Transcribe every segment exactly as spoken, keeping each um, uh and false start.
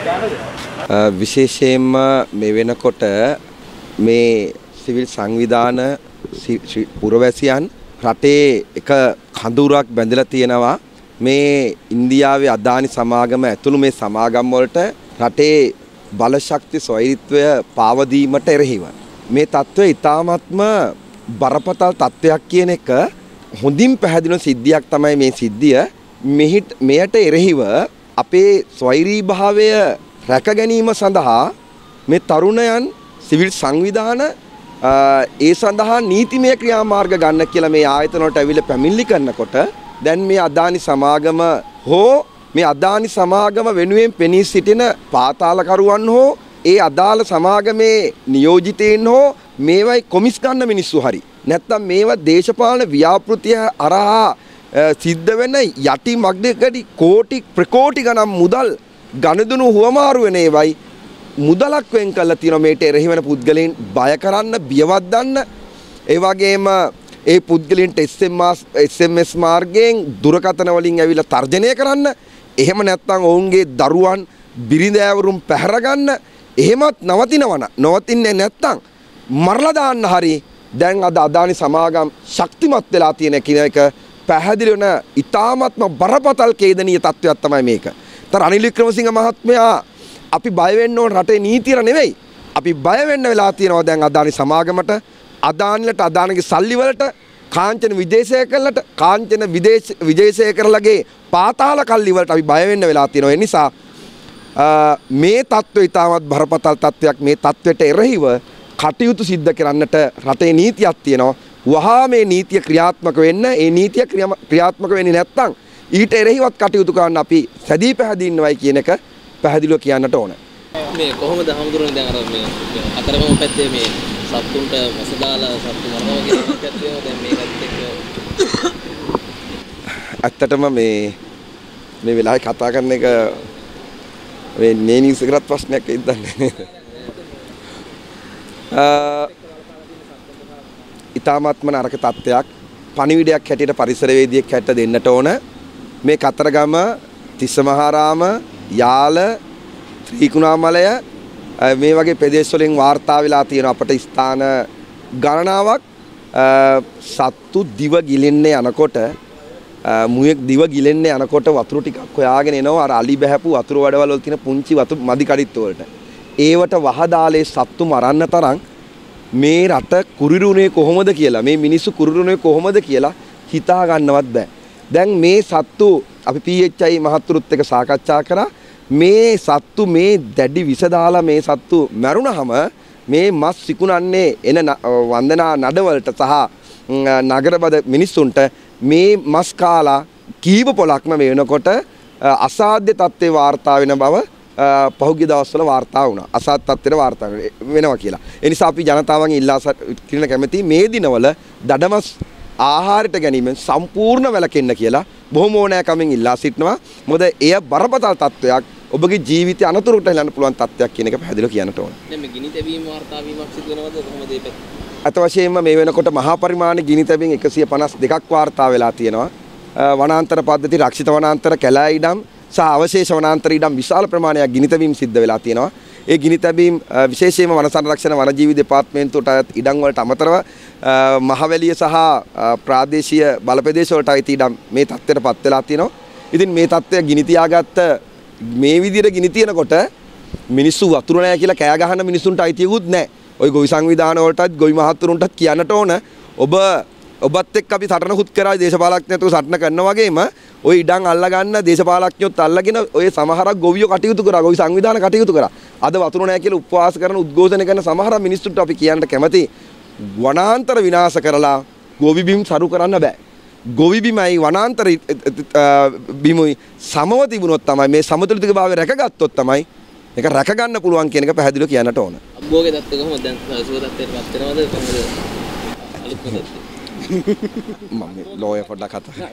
විශේෂයෙන්ම මේ වෙනකොට මේ සිවිල් සංවිධාන පුරවැසියන් රටේ එක කඳුරක් බැඳලා තියෙනවා මේ ඉන්දියාවේ අදානි සමාගම ඇතුළු මේ සමාගම් වලට රටේ බලශක්ති ස්වෛරීත්වය පාවදීමට එරෙහිව මේ තත්ත්වය ඉතාමත්ම බරපතල තත්ත්වයක් කියන එක හොඳින් පැහැදිලි සිද්ධියක් තමයි මේ සිද්ධිය මෙයට එරෙහිව අපේ ස්වෛරී භාවය රැක ගැනීම සඳහා මේ තරුණයන් සිවිල් සංවිධාන ඒ සඳහා නීතිමය ක්‍රියාමාර්ග ගන්න කියලා මේ ආයතන වලට ඇවිල්ලා පැමිණිලි කරනකොට දැන් මේ අදානි සමාගම හෝ මේ අදානි සමාගම වෙනුවෙන් පෙනී සිටින පාතාලකරුවන් හෝ ඒ අදාළ සමාගමේ නියෝජිතයින් හෝ මේවයි කොමිස් ගන්න මිනිස්සු හරි නැත්නම් මේවා දේශපාලන ව්‍යාපෘතිය අරහා සිද්ධ වෙන යටි මග්නකඩි කෝටි ප්‍රකෝටි ගණන් මුදල් ගණදුණු හුවමාරු වෙන ඒවයි මුදලක් වෙන් කළා තියෙනවා මේට එරෙහි වෙන පුද්ගලයන් බය කරන්න බියවත් ගන්න ඒ වගේම ඒ පුද්ගලයන්ට එස් එම් එස් මාර්ගයෙන් දුරකථන වලින් ඇවිල්ලා තර්ජනය කරන්න එහෙම නැත්නම් ඔවුන්ගේ දරුවන් බිරිඳෑවරුන් පැහැර ගන්න එහෙමත් නවතිනවන නවතින්නේ නැත්නම් මරලා දාන්න හරි දැන් අද අදානි සමාගම් ශක්තිමත් වෙලා තියෙන කියන එක පැහැදිලි වෙන ඉතාමත්ම බරපතල කේදනීය තත්ත්වයක් තමයි මේක. තර අනිල් වික්‍රමසිංහ මහත්මයා අපි බය වෙන්න ඕන රටේ නීතියට නෙවෙයි. අපි බය වෙන්න වෙලා තියෙනවා දැන් අදානි සමාගමට, අදානිලට, අදානිගේ සල්ලි වලට, කාංචන විදේශයකලට, කාංචන විදේශ විජේසේකරලගේ පාතාල කල්ලි වලට අපි බය වෙන්න වෙලා තියෙනවා. ඒ නිසා මේ තත්ත්වය ඉතාමත් බරපතල තත්ත්වයක්. මේ තත්ත්වයට එරෙහිව කටයුතු සිද්ධ කරන්නට රටේ නීතියක් තියෙනවා. වහා මේ නීතිය ක්‍රියාත්මක වෙන්න ඒ නීතිය ක්‍රියාත්මක වෙන්නේ නැත්නම් ඊට එරෙහිවත් කටයුතු කරන්න අපි සැදී පැහැදී ඉන්නවයි කියන එක පැහැදිලිව කියන්නට ඕන. මේ කොහොමද හමුදුරනේ දැන් අර මේ අතරම පැත්තේ මේ සත්තුන්ට මසදාලා සත්තු මරනවා කියන පැත්තේ දැන් මේකත් එක්ක ඇත්තටම මේ මේ වෙලාවේ කතා කරන එක මේ නේ නිවුස් එකකට ප්‍රශ්නයක් වෙයිද දන්නේ නැහැ. ඉතාමත්ම නරක තත්ත්වයක් පණිවිඩයක් හැටියට පරිසරවේදියෙක් හැටියට දෙන්නට ඕන මේ කතරගම තිස්සමහාරාම යාල ත්‍රිකුණාමලය මේ වගේ ප්‍රදේශ වලින් වාර්තා වෙලා තියෙන අපට ස්ථාන ගණනාවක් සත්තු දිව ගිලෙන්නේ යනකොට මුවෙක් දිව ගිලෙන්නේ යනකොට වතුර ටිකක් හොයාගෙන එනවා අර අලි බහැපු වතුර වඩවල වල තියෙන පුංචි වතු මදි කඩਿੱත් වලට ඒවට වහදාලේ සත්තු මරන්න තරම් මේ රට කුරිරුනේ කොහොමද කියලා මේ මිනිස්සු කුරිරුනේ කොහොමද කියලා හිතා ගන්නවත් බෑ. දැන් මේ සත්තු අපි පී එච් ආයි මහතුරුත් එක්ක සාකච්ඡා කරා මේ සත්තු මේ දැඩි විස දාලා මේ සත්තු මැරුණාම මේ මස් විකුණන්නේ එන වන්දනා නඩවලට සහ නගරබද මිනිස්සුන්ට මේ මස් කාලා කීප පොලක්ම වෙනකොට අසාධ්‍ය තත්ත්වේ වාර්තා වෙන බව පහුගිය දවස්වල වාර්තා වුණා. අසාධ්‍ය තත්ත්වයට වාර්තා වෙනවා කියලා. ඒ නිසා අපි ජනතාවගෙන් ඉල්ලා සිටින කැමැති මේ දිනවල දඩමස් ආහාරයට ගැනීමෙන් සම්පූර්ණ වැළකෙන්න කියලා බොහොම ඕනෑකමින් ඉල්ලා සිටිනවා. මොකද එය බරපතල තත්ත්වයක්. ඔබගේ ජීවිතය අනතුරට හෙලන්න පුළුවන් තත්ත්වයක් කියන එක පැහැදිලිව කියන්නට ඕන. දැන් මේ ගිනි තැබීම වාර්තා වීමක් සිදු වෙනවද කොහොමද මේ පැත්ත? අත වශයෙන්ම මේ වෙනකොට මහා පරිමාණ ගිනි තැබීම් එකසිය පනස් දෙකක් වාර්තා වෙලා තියෙනවා. වනාන්තර පද්ධති රක්ෂිත වනාන්තර කැලෑ ඉඩම් සහ අවශේෂ වනාන්තර ඉඩම් විශාල ප්‍රමාණයක් ගිනි තැබීම් සිද්ධ වෙලා තියෙනවා. ඒ ගිනි තැබීම් විශේෂයෙන්ම වන සංරක්ෂණ වනජීවි දෙපාර්තමේන්තුවට අයත් ඉඩම් වලට අමතරව මහවැලිය සහ ප්‍රාදේශීය බලප්‍රදේශ වලට අයත් ඉඩම් මේ තත්ත්වයටපත් වෙලා තියෙනවා. ඉතින් මේ තත්ත්වය ගිනි තියාගත්ත මේ විදිහට ගිනි තියනකොට මිනිස්සු වතුර නැහැ කියලා කෑ ගහන මිනිසුන්ට අයිතියකුත් නැහැ. ওই ගොවි සංවිධාන වලටත් ගොවි මහත්තුරුන්ටත් කියන්නට ඕන ඔබ ඔබත් එක්ක අපි සටනකුත් කරා දේශපාලඥයන්ට සටන කරනවා වගේම ওই ඉඩම් අල්ලා ගන්න දේශපාලඥයොත් අල්ලගෙන ඔය සමහරක් ගොවියෝ කටයුතු කරා ගොවි සංවිධාන කටයුතු කරා. අද වතුර නැහැ කියලා උපවාස කරන උද්ඝෝෂණ කරන සමහර මිනිස්සුන්ට අපි කියන්න කැමති වනාන්තර විනාශ කරලා ගොවි බිම් සරු කරන්න බෑ. ගොවි බිමයි වනාන්තර බිමුයි සමව තිබුණොත් තමයි මේ සමතුලිතභාවය රැකගත්තොත් තමයි මේක රැක ගන්න පුළුවන් කියන එක පැහැදිලිව කියන්නට ඕන. අබ්බෝගේ தත්ත්වය කොහොමද දැන් සුව தත්ත්වයටපත් වෙනවද කොහොමද? අලුත්ම தත්ත්වය. මම ලෝයර් පොඩ්ඩක් කතා.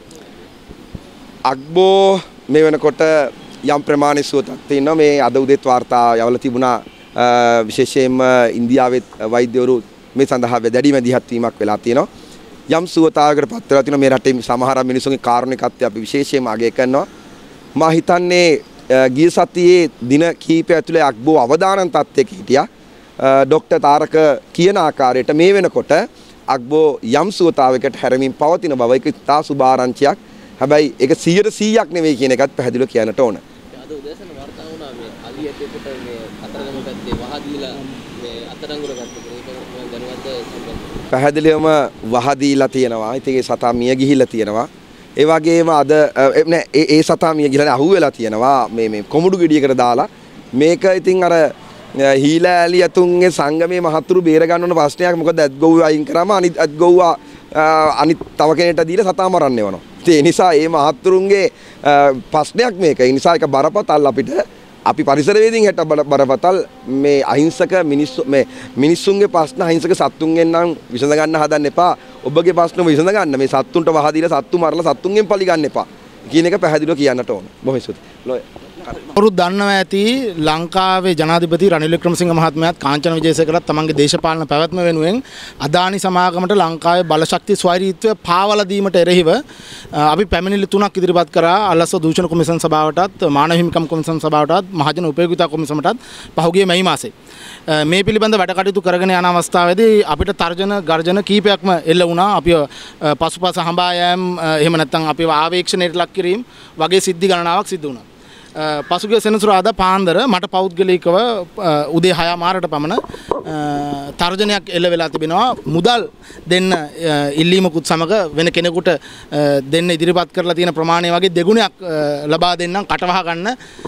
අග්බෝ මේ වෙනකොට යම් ප්‍රමාණික සුව තත්ත්වයේ ඉන්නවා. මේ අද උදේත් වාර්තා යවලා තිබුණා විශේෂයෙන්ම ඉන්දියාවේ වෛද්‍යවරු මේ සඳහා දැඩි මැදිහත් වීමක් වෙලා තියෙනවා. යම් සුවතාවයකට පත් වෙලා තියෙනවා. මේ රටේ සමහර මිනිසුන්ගේ කාරුණිකත්වය අපි විශේෂයෙන්ම අගය කරනවා. මා හිතන්නේ ගිය සතියේ දින කීපය ඇතුලේ අග්බෝ අවදානම් තත්ත්වයක හිටියා. ડોક્ટર තාරක කියන ආකාරයට මේ වෙනකොට අග්බෝ යම් සුවතාවයකට හැරමින් පවතින බව ඒක තා සුභාරංචියක්. හැබැයි ඒක සියයට සීයක් නෙවෙයි කියන එකත් පැහැදිලිව කියන්නට ඕන. අද උදෑසන වර්තා වුණා මේ අලි ඇටේකට මේ කතරගම පැත්තේ වහදීලා මේ අතරංගුර ගත්තා. ඒක දැනුවත් පැහැදිලිවම වහදීලා තියෙනවා. ඉතින් ඒ සතා මිය ගිහිල්ලා තියෙනවා. ඒ වගේම අද නෑ ඒ ඒ සතා මිය ගිහිල්ලා අහුවෙලා තියෙනවා මේ මේ කොමුඩු ගෙඩියකට දාලා. මේක ඉතින් අර හීලා ඇලි ඇතුන්ගේ සංගමේ මහතුරු බේර ගන්න ඕන ප්‍රශ්නයක්. මොකද ඇත් ගොව්ව අයින් කරාම අනිත් ඇත් ගොව්ව අනිත් තව කෙනෙක්ට දීලා සතා මරන්න යවනවා. ඒ නිසා මේ මහතුරුන්ගේ ප්‍රශ්නයක් මේක. ඒ නිසා ඒක බරපතල අපිට අපි පරිසරවේදීන් හැට බරපතල මේ අහිංසක මිනිස්සු මේ මිනිස්සුන්ගේ ප්‍රශ්න අහිංසක සත්තුන්ගෙන් නම් විසඳ ගන්න හදන්න එපා. ඔබගේ ප්‍රශ්න විසඳ ගන්න මේ සත්තුන්ට වහ දීලා සත්තු මරලා සත්තුන්ගෙන් පලි ගන්න එපා කියන එක පැහැදිලිව කියන්නට ඕන. බොහොම ස්තුතියි. ලෝය කවුරුත් දන්නවා ඇති ලංකාවේ ජනාධිපති රනිල් වික්‍රමසිංහ මහත්මයාත් කාංචන විජේසේකරත් තමන්ගේ දේශපාලන පැවැත්ම වෙනුවෙන් අදානි සමාගමට ලංකාවේ බලශක්ති ස්වෛරීත්වය පාවලා දීමට එරෙහිව අපි පැමිණිලි තුනක් ඉදිරිපත් කරා අලස්ව දූෂණ කොමිසම් සභාවටත් මානව හිමිකම් කොමිසම් සභාවටත් මහජන උපයෝගිතා කොමිසමටත් පහුගිය මැයි මාසේ මේ පිළිබඳ වැඩ කටයුතු කරගෙන යන අවස්ථාවේදී අපිට තර්ජන ගර්ජන කීපයක්ම එල්ල වුණා. අපි පසුපස හඹා යෑම් එහෙම නැත්නම් අපිව ආවේක්ෂණයට ලක් කිරීම වගේ සිද්ධි ගණනාවක් සිදු වුණා. පසුගිය සෙනසුරාදා පාන්දර මට පෞද්ගලිකව උදේ හය මාරට පමණ තර්ජනයක් එල්ල වෙලා තිබෙනවා. මුදල් දෙන්න ඉල්ලීමකුත් සමග වෙන කෙනෙකුට දෙන්න ඉදිරිපත් කරලා තියෙන ප්‍රමාණය වගේ දෙගුණයක් ලබා දෙන්නම් කටවහ ගන්න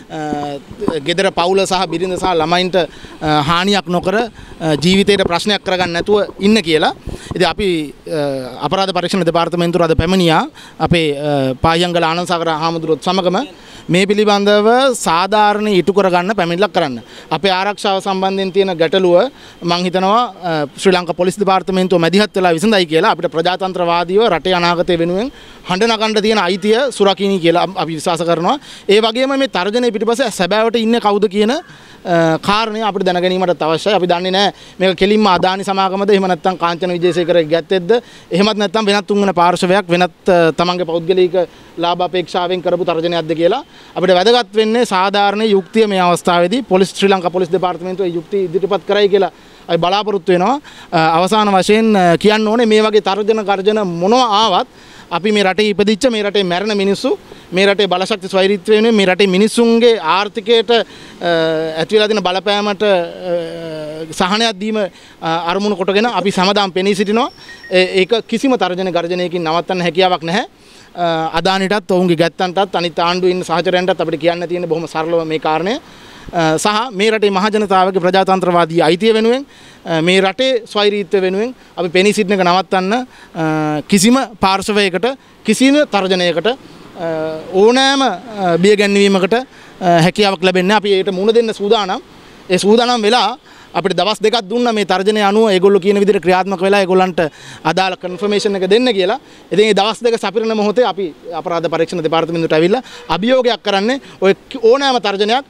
ගෙදර පවුල සහ බිරිඳ සහ ළමයින්ට හානියක් නොකර ජීවිතේට ප්‍රශ්නයක් කරගන්න නැතුව ඉන්න කියලා. ඉතින් අපි අපරාධ පරීක්ෂණ දෙපාර්තමේන්තුව අද පැමිණියා අපේ පාහියන්ගල ආනන්දසාගර හාමුදුරුවොත් සමගම මේ පිළිබඳව සාධාරණ ඉටු කරගන්න පැමිණිල්ලක් කරන්න. අපේ ආරක්ෂාව සම්බන්ධයෙන් තියෙන ගැටලුව මම හිතනවා ශ්‍රී ලංකා පොලිස් දෙපාර්තමේන්තුව මැදිහත් වෙලා විසඳයි කියලා. අපිට ප්‍රජාතන්ත්‍රවාදීව රටේ අනාගතය වෙනුවෙන් හඬ නගන්න තියෙන අයිතිය සුරකිනි කියලා අපි විශ්වාස කරනවා. ඒ වගේම මේ තර්ජනයේ පිටිපස්සේ සැබෑවට ඉන්නේ කවුද කියන කාරණය අපිට දැන ගැනීමට අවශ්‍යයි. අපි දන්නේ නැහැ මේක කෙලින්ම අදානි සමාගමද එහෙම නැත්නම් කාංචන විජේසේකරගේ ගැත්තේද එහෙමත් නැත්නම් වෙනත් තුන්වන පාර්ශවයක් වෙනත් තමන්ගේ පෞද්ගලික ලාභ අපේක්ෂාවෙන් කරපු තර්ජනයක්ද කියලා. අපිට වැදගත් වෙන්නේ සාධාරණ යුක්තිය මේ අවස්ථාවේදී පොලිස් ශ්‍රී ලංකා පොලිස් දෙපාර්තමේන්තුව යුක්තිය ඉදිරිපත් කරයි කියලා අපි බලාපොරොත්තු වෙනවා. අවසාන වශයෙන් කියන්න ඕනේ මේ වගේ තර්ජන ගර්ජන මොනවා ආවත් අපි මේ රටේ ඉපදිච්ච මේ රටේ මැරෙන මිනිස්සු මේ රටේ බලශක්ති ස්වෛරීත්වය වෙනුවෙන් මේ රටේ මිනිස්සුන්ගේ ආර්ථිකයට ඇති වෙලා තියෙන බලපෑමට සහනයක් දීම අරමුණු කොටගෙන අපි සමදාම් පෙනී සිටිනවා. ඒක කිසිම තර්ජන ගර්ජනයකින් නවත්තන්න හැකියාවක් නැහැ. අදානිටත් ඔවුන්ගේ ගැත්තන්ටත් අනිත් ආණ්ඩුවේ ඉන්න සහචරයන්ටත් අපිට කියන්න තියෙන බොහොම සරලව මේ කාරණය සහ මේ රටේ මහ ජනතාවගේ ප්‍රජාතන්ත්‍රවාදී අයිතිය වෙනුවෙන් මේ රටේ ස්වෛරීත්වය වෙනුවෙන් අපි පෙනී සිටින එක නවත්තන්න කිසිම පාර්ශවයකට කිසිම තර්ජනයකට ඕනෑම බිය ගැන්වීමකට හැකියාවක් ලැබෙන්නේ. අපි ඒකට මුහුණ දෙන්න සූදානම්. ඒ සූදානම් වෙලා අපිට දවස් දෙකක් දුන්නා මේ තර්ජනය අනුව ඒගොල්ලෝ කියන විදිහට ක්‍රියාත්මක වෙලා ඒගොල්ලන්ට අදාළ කන්ෆර්මේෂන් එක දෙන්න කියලා. ඉතින් මේ දවස් දෙක සපිරන මොහොතේ අපි අපරාධ පරීක්ෂණ දෙපාර්තමේන්තුවට ඇවිල්ලා අභියෝගයක් කරන්නේ ඔය ඕනෑම තර්ජනයක්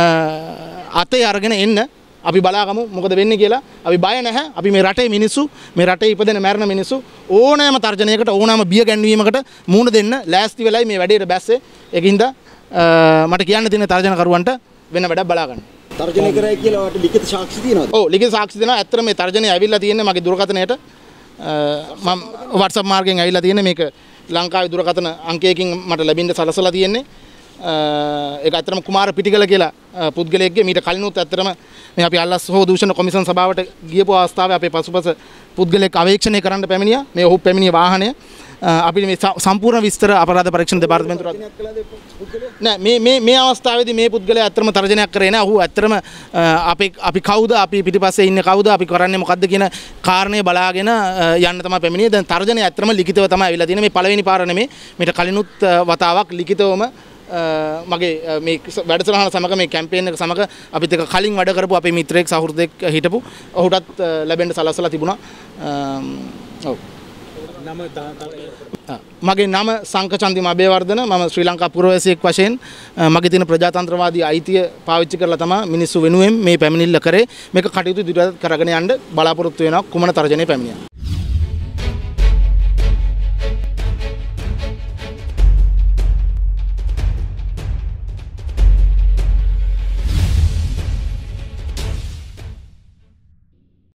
අතේ අරගෙන එන්න අපි බලාගමු මොකද වෙන්නේ කියලා. අපි බය නැහැ. අපි මේ රටේ මිනිස්සු මේ රටේ ඉපදෙන මැරෙන මිනිස්සු ඕනෑම තර්ජනයකට ඕනෑම බිය ගැන්වීමකට මුහුණ දෙන්න ලෑස්ති වෙලයි මේ වැඩේට බැස්සේ. ඒකින්ද මට කියන්න තියෙන තර්ජනකරුවන්ට වෙන වැඩක් බලා ගන්න. තර්ජනය කරයි කියලා ඔයාලට ලිඛිත සාක්ෂි තියෙනවද? ඔව් ලිඛිත සාක්ෂි දෙනවා. ඇත්තට මේ තර්ජනය ඇවිල්ලා තියෙන්නේ මගේ දුරකථනයට. මම WhatsApp මාර්ගයෙන් ඇවිල්ලා තියෙන්නේ මේක ලංකාවේ දුරකථන අංකයකින් මට ලැබෙන්න සලසලා තියෙන්නේ. ඒක ඇත්තටම කුමාර පිටිකල කියලා පුද්ගලයෙක්ගේ මීට කලිනුත් ඇත්තටම මේ අපි අල්ලස් හෝ දූෂණ කොමිසම් සභාවට ගියපු අවස්ථාවේ අපේ පසුපස පුද්ගලයෙක් අවේක්ෂණය කරන්න පැමිණියා. මේ ඔහු පැමිණිය වාහනය අපි මේ සම්පූර්ණ විස්තර අපරාධ පරීක්ෂණ දෙපාර්තමේන්තුවට නෑ මේ මේ මේ අවස්ථාවේදී මේ පුද්ගලයා ඇත්තටම තර්ජනයක් කරේ නෑ. ඔහු ඇත්තටම අපි අපි කවුද අපි පිටිපස්සේ ඉන්නේ කවුද අපි කරන්නේ මොකද්ද කියන කාරණේ බලාගෙන යන්න තමයි පැමිණියේ. දැන් තර්ජනය ඇත්තටම ලිඛිතව තමයි අවිලා තියෙන්නේ. මේ පළවෙනි පාර නෙමෙයි. මේට කලිනුත් වතාවක් ලිඛිතවම මගේ මේ වැඩසටහන සමග මේ කැම්පේන් එක සමග අපිත් එක්ක කලින් වැඩ කරපු අපේ මිත්‍රයෙක් සහෘදෙක් හිටපු ඔහුටත් ලැබෙන්න සලස්සලා තිබුණා. ඔව්. මගේ නම සංකචන්දිම අබේවර්ධන. මම ශ්‍රී ලංකා පුරවැසියෙක් වශයෙන් මගේ තියෙන ප්‍රජාතන්ත්‍රවාදී අයිතිය පාවිච්චි කරලා තමයි මිනිස්සු වෙනුවෙන් මේ පැමිණිල්ල කරේ. මේක කටයුතු ඉදිරියට කරගෙන යන්න බලාපොරොත්තු වෙනවා කුමන තර්ජනයේ පැමිණියා.